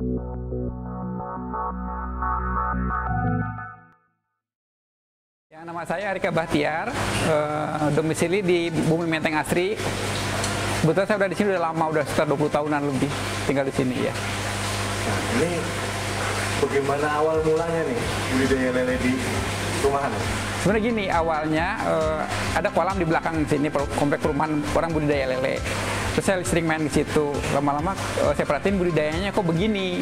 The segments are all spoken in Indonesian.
Ya, nama saya Arika Bahtiar, domisili di Bumi Menteng Asri. Kebetulan saya udah di sini udah lama, udah sekitar 20 tahunan lebih tinggal di sini ya. Nah, ini bagaimana awal mulanya nih budidaya lele di rumahan? Sebenarnya gini, awalnya ada kolam di belakang sini, komplek perumahan orang budidaya lele. Terus saya sering main di situ. Lama-lama saya perhatiin budidayanya kok begini.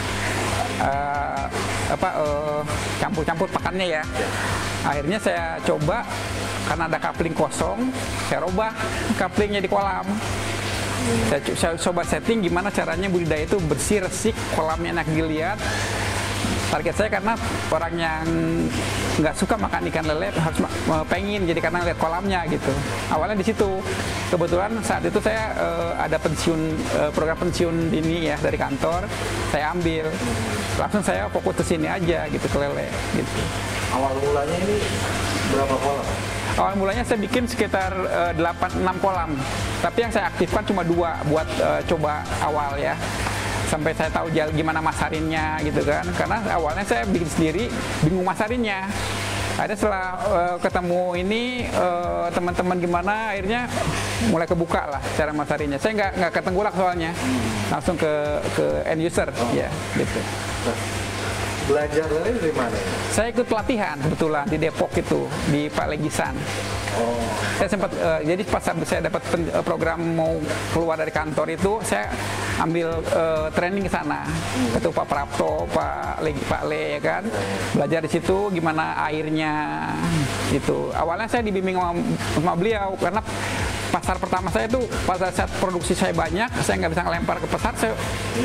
Campur-campur pakannya ya. Akhirnya saya coba, karena ada coupling kosong, saya robah couplingnya di kolam. Saya coba setting gimana caranya budidaya itu bersih, resik, kolamnya enak dilihat. Target saya karena orang yang nggak suka makan ikan lele harus pengen, jadi karena lihat kolamnya gitu. Awalnya di situ. Kebetulan saat itu saya ada program pensiun dini ya dari kantor, saya ambil. Langsung saya fokus ke sini aja gitu, ke lele gitu. Awal mulanya ini berapa kolam? Awal mulanya saya bikin sekitar 6 kolam. Tapi yang saya aktifkan cuma 2 buat coba awal ya. Sampai saya tahu gimana masarinnya gitu kan. Karena awalnya saya bikin sendiri, bingung masarinnya. Akhirnya setelah ketemu ini teman-teman gimana, akhirnya mulai kebuka lah cara masarinnya. Saya nggak ketenggulak soalnya, langsung ke end user ya gitu. Nah, belajar lele dari mana? Saya ikut pelatihan kebetulan di Depok itu, di Pak Legisan. Oh. Saya sempat jadi pas saya dapat program mau keluar dari kantor itu, saya ambil training ke sana. Itu Pak Prapto, Pak Le ya kan. Belajar di situ gimana airnya itu. Awalnya saya dibimbing sama beliau karena pasar pertama saya itu pada saat produksi saya banyak, saya nggak bisa ngelempar ke pasar, saya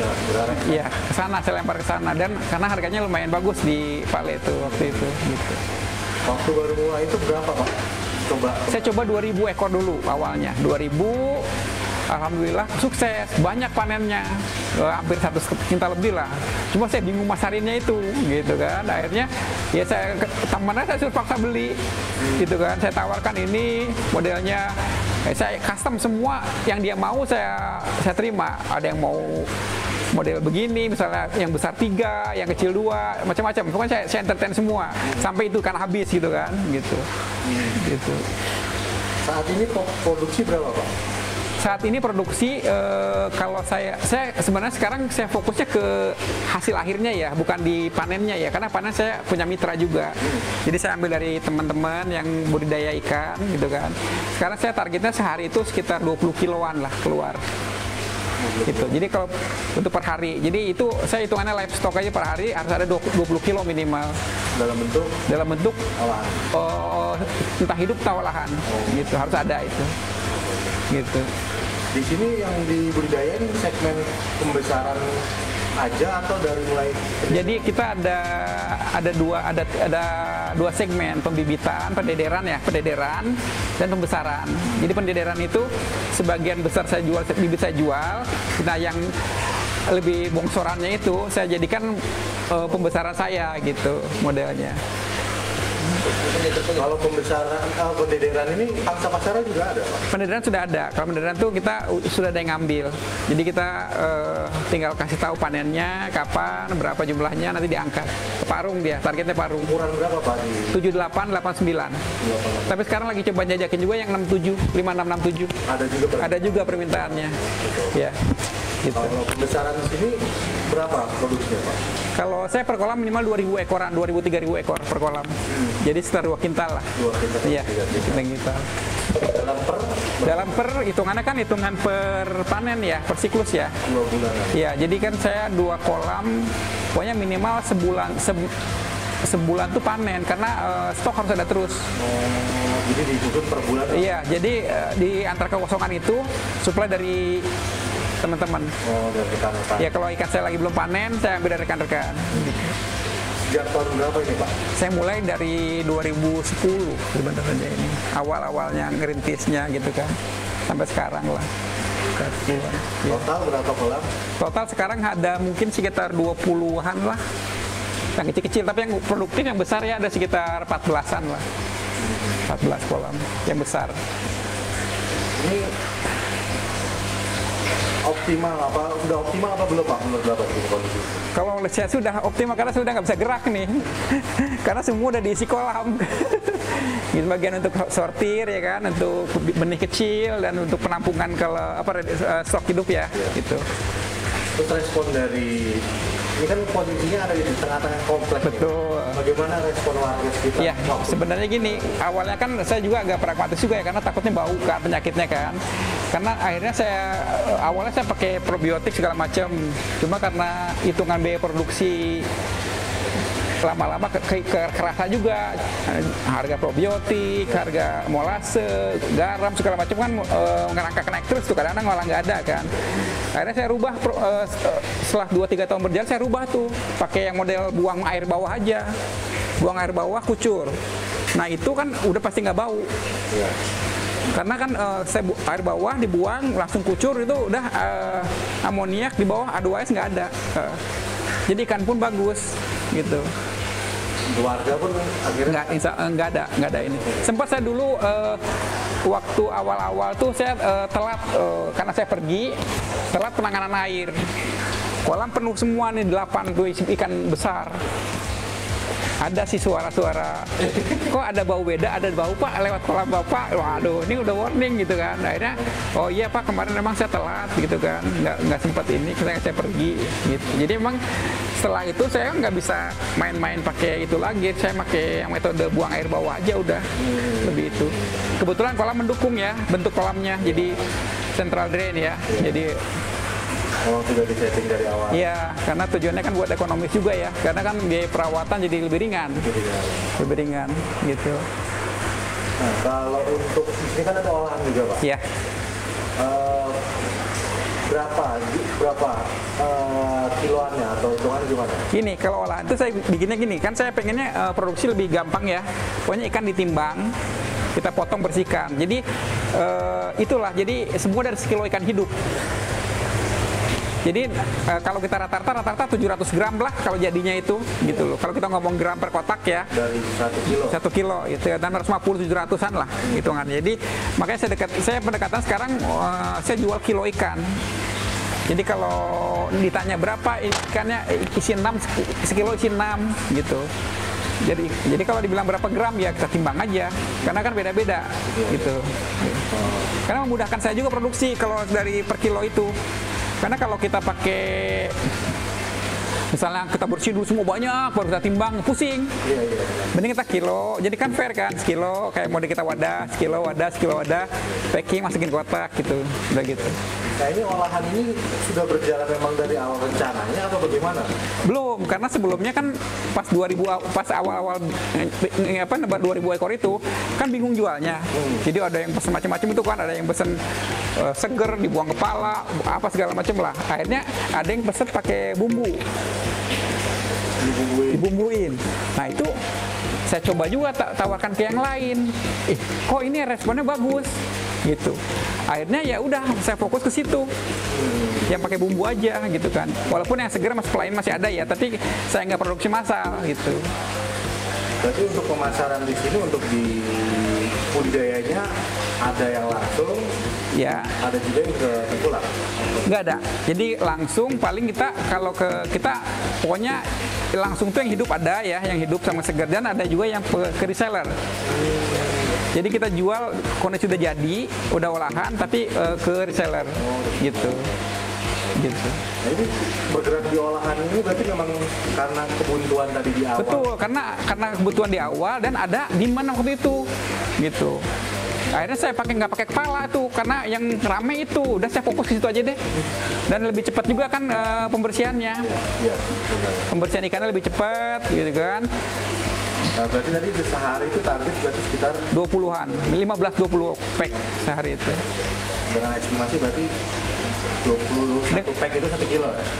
ke sana, saya lempar ke sana, dan karena harganya lumayan bagus di Pak Le itu waktu itu gitu. Waktu baru mulai itu berapa Pak? Saya coba 2.000 ekor dulu awalnya, 2.000, alhamdulillah sukses, banyak panennya, hampir 1 kintal lebih lah. Cuma saya bingung masarinnya itu, gitu kan. Akhirnya ya temannya saya suruh paksa beli, gitu kan. Saya tawarkan ini modelnya, saya custom semua yang dia mau saya terima. Ada yang mau model begini, misalnya yang besar 3, yang kecil 2, macam-macam. Pokoknya saya entertain semua sampai itu kan habis gitu kan, gitu. Gitu. Saat ini produksi berapa Pak? Saat ini produksi kalau saya sebenarnya sekarang saya fokusnya ke hasil akhirnya ya, bukan di panennya ya, karena panen saya punya mitra juga. Jadi saya ambil dari teman-teman yang budidaya ikan gitu kan. Sekarang saya targetnya sehari itu sekitar 20 kiloan lah keluar. Gitu. Jadi kalau untuk per hari, jadi itu saya hitungannya livestock aja per hari harus ada 20 kilo minimal. Dalam bentuk olahan. Entah hidup atau olahan. Gitu, harus ada itu. Gitu. Di sini yang dibudidayain segmen pembesaran aja atau dari mulai? Jadi kita ada dua segmen, pembibitan, pendederan dan pembesaran. Jadi pendederan itu sebagian besar saya jual, bibit saya jual. Nah yang lebih bongsorannya itu saya jadikan pembesaran saya gitu modelnya. Kalau pendederan ini pangsa pasarnya juga ada Pak? Pendederan sudah ada. Kalau pendederan itu kita sudah ada yang ngambil. Jadi kita tinggal kasih tahu panennya, kapan, berapa jumlahnya, nanti diangkat. Parung dia, targetnya parung. Ukuran berapa Pak? 78, 89. Tapi sekarang lagi coba jajakin juga yang 67, 56, 67. Ada juga permintaannya. Ya. Gitu. Kalau pembesaran di sini berapa produksinya Pak? Kalau saya per kolam minimal 2.000 ekoran, 2.000-3.000 ekor per kolam. Jadi sekitar 2 kintal lah. 2 kintal. Iya, 2 kintal. Dalam per hitungannya kan hitungan per panen ya, per siklus ya. 2 bulan. Iya, jadi kan saya 2 kolam, pokoknya minimal sebulan tuh panen karena stok harus ada terus. Jadi dihitung per bulan? Iya, jadi di antara kekosongan itu suplai dari teman-teman. Dari rekan-rekan. Ya kalau ikan saya lagi belum panen, saya ambil dari rekan-rekan. Sejak tahun berapa ini Pak? Saya mulai dari 2010 sebenarnya ini. Awal-awalnya ngerintisnya gitu kan. Sampai sekarang lah. Total berapa kolam? Total sekarang ada mungkin sekitar 20-an lah. Yang kecil-kecil, tapi yang produktif yang besar ya ada sekitar 14-an lah. 14 kolam yang besar. Ini optimal apa sudah optimal apa belum Pak menurut Bapak di kondisi? Kalau menurut saya sudah optimal karena sudah nggak bisa gerak nih, karena semua udah diisi kolam. Gitu, bagian untuk sortir ya kan, untuk benih kecil dan untuk penampungan kalau stok hidup ya, gitu. Terus respon dari ini kan posisinya ada di tengah-tengah kompleks. Betul. Nih. Bagaimana respon warga sekitar? Ya, sebenarnya gini, awalnya kan saya juga agak pragmatis juga ya, karena takutnya bau kan penyakitnya kan. Karena akhirnya awalnya saya pakai probiotik segala macam, cuma karena hitungan biaya produksi lama-lama kerasa juga, harga probiotik, harga molase, garam segala macam kan ngerangkak naik terus tuh, kadang-kadang malah nggak ada kan. Akhirnya saya rubah setelah 2-3 tahun berjalan, saya rubah tuh pakai yang model buang air bawah aja, buang air bawah kucur. Nah itu kan udah pasti nggak bau. Karena kan air bawah dibuang langsung kucur, itu udah amoniak di bawah, H2S nggak ada. Jadi ikan pun bagus gitu. Keluarga pun akhirnya nggak ada ini. Sempat saya dulu waktu awal-awal tuh saya telat karena saya pergi, telat penanganan air. Kolam penuh semua nih, 8 tuh ikan besar. Ada sih suara-suara, kok ada bau beda, ada bau Pak lewat kolam Bapak. Waduh, ini udah warning gitu kan. Akhirnya, oh iya Pak, kemarin memang saya telat gitu kan, nggak sempat ini, saya pergi gitu. Jadi memang setelah itu saya nggak bisa main-main pakai itu lagi, saya pakai yang metode buang air bawah aja udah, lebih itu. Kebetulan kolam mendukung ya, bentuk kolamnya jadi central drain ya, jadi sudah disetting dari awal. Iya, karena tujuannya kan buat ekonomis juga ya. Karena kan biaya perawatan jadi lebih ringan. Lebih ringan gitu. Nah, kalau untuk ini kan ada olahan juga, Pak. Iya. Berapa kiloannya atau hitungannya gimana? Gini, kalau olahan itu saya bikinnya gini, kan saya pengennya produksi lebih gampang ya. Pokoknya ikan ditimbang, kita potong bersihkan. Jadi itulah, jadi semua dari sekilo ikan hidup. Jadi kalau kita rata-rata 700 gram lah kalau jadinya itu gitu loh. Kalau kita ngomong gram per kotak ya. Dari 1 kilo. 1 kilo itu dan 650-700-an lah hitungan. Jadi makanya saya pendekatan sekarang saya jual kilo ikan. Jadi kalau ditanya berapa ikannya, isi 6, sekilo isi 6 gitu. Jadi kalau dibilang berapa gram ya kita timbang aja, karena kan beda-beda gitu. Karena memudahkan saya juga produksi kalau dari per kilo itu. Karena kalau kita pakai, misalnya kita bersihin dulu semua banyak, baru kita timbang, pusing. Mending kita kilo, jadi kan fair kan, sekilo, kayak model kita wadah, sekilo wadah, packing, masukin kotak gitu, udah gitu. Nah ini olahan ini sudah berjalan memang dari awal rencananya atau bagaimana? Belum, karena sebelumnya kan pas awal-awal nebar 2000 ekor itu kan bingung jualnya. Jadi ada yang pesen macam-macam itu kan, ada yang pesen seger dibuang kepala, apa segala macam lah. Akhirnya ada yang pesen pakai bumbu, dibumbuin. Nah itu saya coba juga tawarkan ke yang lain. Kok ini responnya bagus gitu. Akhirnya ya udah saya fokus ke situ, yang pakai bumbu aja gitu kan. Walaupun yang seger lain masih ada ya, tapi saya nggak produksi massal gitu. Berarti untuk pemasaran di sini, untuk di budidayanya ada yang langsung, ya ada juga yang ke tengkulak. Nggak ada. Jadi langsung paling kita kalau kita pokoknya langsung tuh yang hidup ada ya, yang hidup sama segar, dan ada juga yang ke reseller. Jadi kita jual kondisi sudah jadi, udah olahan, tapi ke reseller, gitu. Nah ini bergerak di olahan ini berarti memang karena kebutuhan tadi di awal. Betul, karena kebutuhan di awal dan ada demand waktu itu, gitu. Akhirnya saya nggak pakai kepala tuh, karena yang rame itu, udah saya fokus ke situ aja deh. Dan lebih cepat juga kan pembersihannya. Iya, pembersihan ikannya lebih cepat, gitu kan. Nah, berarti tadi sehari itu target berarti sekitar 20-an, 15-20 pack sehari itu. Dengan estimasi berarti 21 pack itu 1 kilo ya?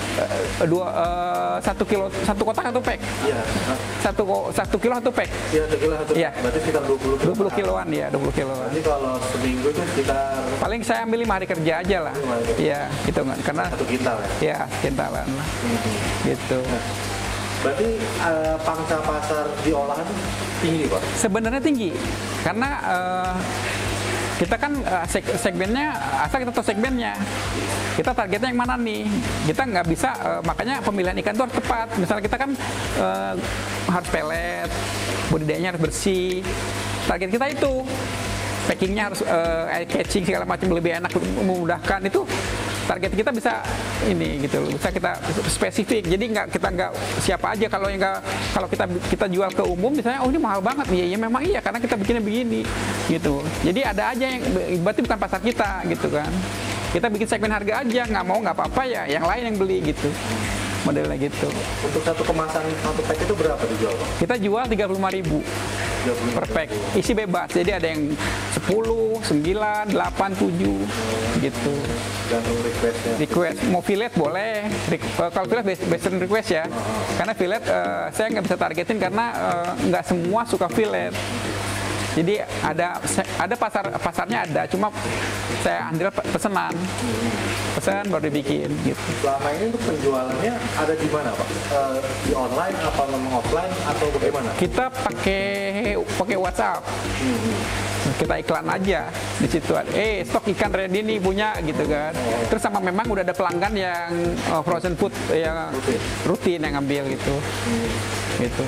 1 kilo, 1 kotak 1 pack. Iya. 1 kilo 1 pack. Iya, 1 kilo 1 pack. Iya. Berarti sekitar 20 kiloan ya, 20 kiloan. Nanti kalau seminggu itu sekitar paling saya ambil 5 hari kerja aja lah. Iya, gitu kan. Karena 1 kintal ya? Iya, kintalan lah. Gitu. Berarti pangsa pasar di olahan tinggi Pak? Sebenarnya tinggi, karena kita kan segmennya, asal kita tahu segmennya, kita targetnya yang mana nih, kita nggak bisa, makanya pemilihan ikan itu harus tepat. Misalnya kita kan harus pelet, budidayanya harus bersih, target kita itu packingnya harus air catching segala macam lebih enak, memudahkan, itu target kita bisa ini gitu, bisa kita spesifik. Jadi kita nggak siapa aja, kalau kita jual ke umum misalnya, oh ini mahal banget, ya memang iya karena kita bikinnya begini gitu. Jadi ada aja yang berarti bukan pasar kita gitu kan. Kita bikin segmen harga aja, nggak mau nggak apa-apa ya, yang lain yang beli gitu. Modelnya gitu. Untuk satu kemasan, satu pack itu berapa dijual, Pak? Kita jual 35.000 per pack, isi bebas. Jadi ada yang 10, 9, 8, 7 gitu. Gantung requestnya. Request mau fillet boleh. Kalau fillet based on request ya. Karena fillet saya nggak bisa targetin karena nggak semua suka fillet. Jadi ada pasarnya ada, cuma saya ambil pesanan baru dibikin gitu. Selama ini untuk penjualannya ada di mana, Pak? Di online apa memang offline atau bagaimana? Kita pakai WhatsApp. Kita iklan aja di situ. Stok ikan ready nih punya gitu kan. Terus sama memang udah ada pelanggan yang frozen food yang rutin yang ngambil gitu. Gitu.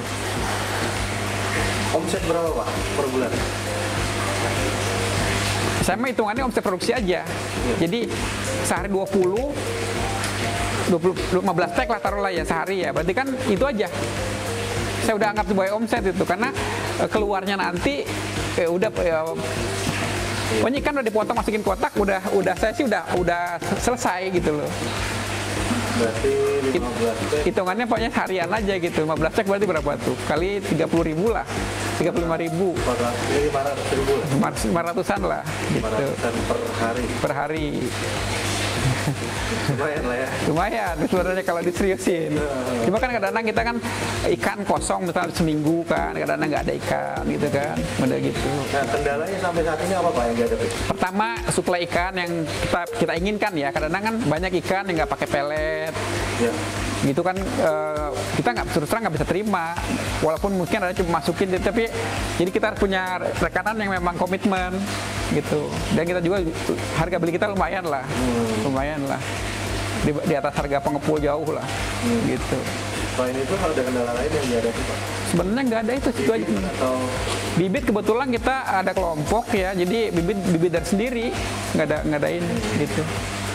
Omset berapa, Pak, per bulan? Saya mah hitungannya omset produksi aja. Jadi sehari 15 pack lah taruhlah ya sehari ya. Berarti kan itu aja. Saya udah anggap sebagai omset itu karena keluarnya nanti udah pokoknya ikan udah dipotong masukin kotak, udah saya sih udah selesai gitu loh. Berarti 15 pack. Hitungannya pokoknya harian aja gitu. 15 cek berarti berapa tuh? Kali 30.000 lah. 35.000. 500.000 lah. 500-an lah gitu. 500-an per hari. Lumayan lah ya. Lumayan sebenarnya kalau diseriusin. Cuma kan kadang-kadang kita kan ikan kosong misalnya seminggu kan, kadang-kadang nggak ada ikan gitu kan, model gitu. Nah, kendalanya sampai saat ini apa, Pak, yang dihadapi? Pertama, suplai ikan yang kita inginkan ya. Kadang-kadang kan banyak ikan yang nggak pakai pelet. Ya. Gitu kan kita terus terang nggak bisa terima, walaupun mungkin ada cuma masukin, tapi jadi kita harus punya rekanan yang memang komitmen gitu, dan kita juga harga beli kita lumayan lah di atas harga pengepul jauh lah gitu. Selain itu ada kendala lain yang dihadapi, Pak? Sebenarnya nggak ada, itu aja. Atau Bibit kebetulan kita ada kelompok ya, jadi bibit dari sendiri, nggak ada ini gitu.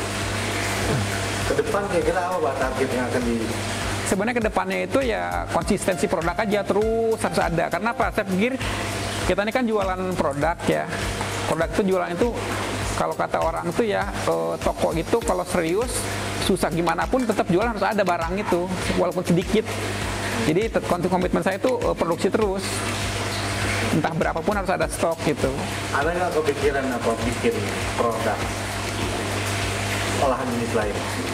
ke depan kira-kira apa, Pak, target yang akan di... Sebenarnya kedepannya itu ya konsistensi produk aja terus harus ada. Karena apa? Saya pikir kita ini kan jualan produk ya. Produk itu jualan itu kalau kata orang itu ya toko itu kalau serius susah gimana pun tetap jualan harus ada barang itu walaupun sedikit. Jadi komitmen saya itu produksi terus. Entah berapapun harus ada stok gitu. Ada nggak kepikiran apa bikin produk olahan jenis lain?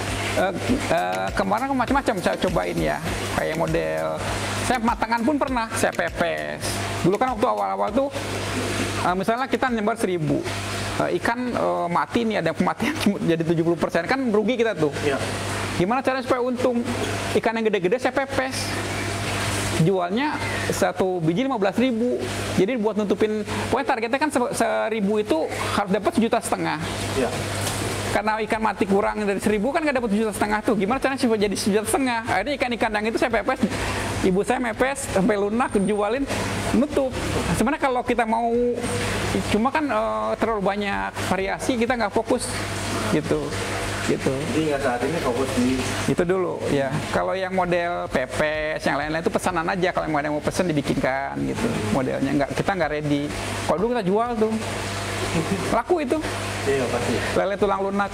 Kemarin macam-macam saya cobain ya, kayak model saya matangan pun pernah saya pepes. Dulu kan waktu awal-awal tuh misalnya kita nyebar 1.000 ikan mati nih, ada kematian jadi 70%, kan rugi kita tuh. Ya. Gimana caranya supaya untung? Ikan yang gede-gede saya pepes, jualnya 1 biji 15.000. Jadi buat nutupin, pokoknya targetnya kan 1.000 itu harus dapat 1,5 juta. Ya. Karena ikan mati kurang dari 1.000 kan nggak dapat 1,5 juta tuh. Gimana caranya supaya jadi 1,5 juta? Akhirnya ikan-ikan yang itu saya pepes, ibu saya mepes sampai lunak, jualin, nutup. Sebenarnya kalau kita mau, cuma kan terlalu banyak variasi, kita nggak fokus gitu. Jadi nggak saat ini fokus di Itu dulu ya. Kalau yang model pepes, yang lain-lain itu pesanan aja. Kalau yang mau pesen dibikinkan gitu modelnya. Kita nggak ready. Kalau dulu kita jual tuh, laku itu. Iya pasti. Lele tulang lunak.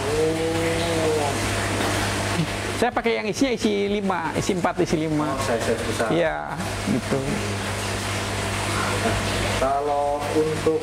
Oh. Saya pakai yang isinya isi 5, isi 4, isi 5. Oh, size besar. Iya, gitu. Nah, kalau untuk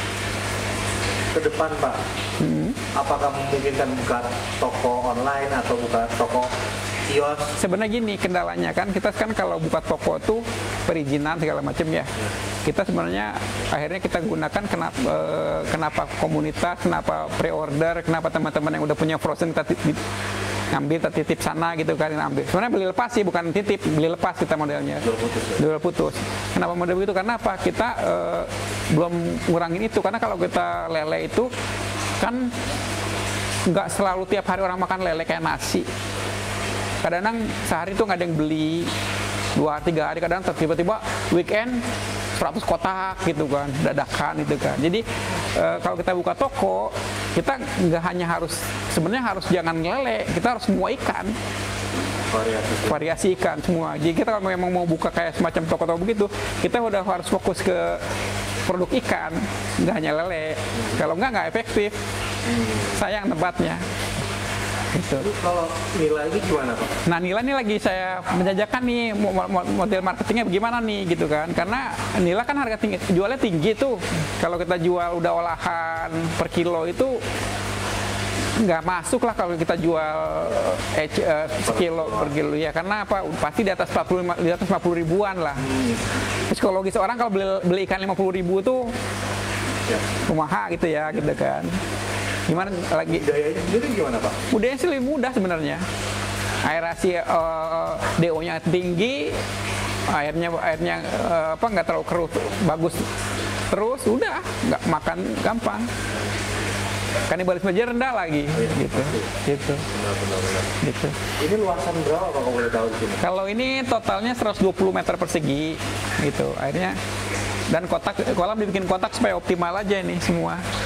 ke depan, Pak, apakah memungkinkan buka toko online atau buka toko kios? Sebenarnya gini kendalanya kan, kita kan kalau buka toko tuh perizinan segala macam ya. Kita sebenarnya akhirnya kita gunakan kenapa komunitas, kenapa pre-order, kenapa teman-teman yang udah punya frozen kita ngambil titip sana gitu kan, ambil. Sebenarnya beli lepas sih, bukan titip, beli lepas kita modelnya. Jual putus. Kenapa model begitu? Karena apa? Kita belum ngurangin itu, karena kalau kita lele itu kan nggak selalu tiap hari orang makan lele kayak nasi. Kadang-kadang sehari tuh nggak ada yang beli, 2-3 hari, kadang tiba-tiba weekend 100 kotak gitu kan, dadakan itu kan. Jadi kalau kita buka toko, kita nggak hanya harus, sebenarnya harus jangan lele, kita harus semua ikan, variasi ikan semua. Jadi kita kalau memang mau buka kayak semacam toko-toko begitu, kita udah harus fokus ke produk ikan, nggak hanya lele. Kalau nggak efektif, sayang tempatnya. Gitu. Kalau nilai ini gimana Pak? Nah, nilai ini lagi saya menjajakan nih model marketingnya bagaimana nih gitu kan. Karena nilai kan harga tinggi, jualnya tinggi tuh. Kalau kita jual udah olahan per kilo itu nggak masuk lah kalau kita jual sekilo per kilo ya. Karena apa? Pasti di atas 50 ribuan lah. Psikologis orang kalau beli ikan 50 ribu tuh kumaha gitu ya gitu kan. Gimana lagi? Budayanya sendiri gimana Pak? Budayanya sih lebih mudah sebenarnya. Aerasi DO-nya tinggi, airnya apa nggak terlalu keruh, bagus terus, udah nggak makan gampang. Kanibalisme aja rendah lagi, gitu. Benar. Gitu. Ini luasan berapa Pak kalau boleh tahu di sini? Kalau ini totalnya 120 meter persegi, gitu. Akhirnya dan kolam dibikin kotak supaya optimal aja ini semua.